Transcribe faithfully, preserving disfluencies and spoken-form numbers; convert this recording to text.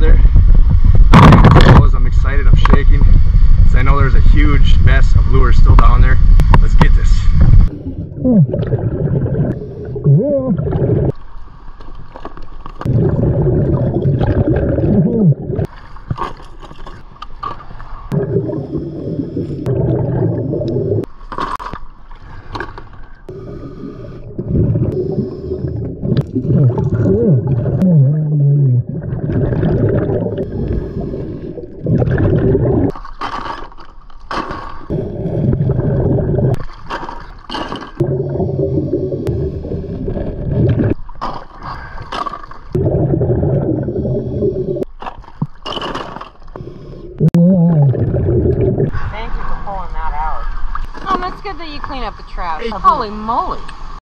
there. I'm excited, I'm shaking, because I know there's a huge mess of lures still down there. Let's get this. Thank you for pulling that out. Oh, that's good that you clean up the trash. Holy moly.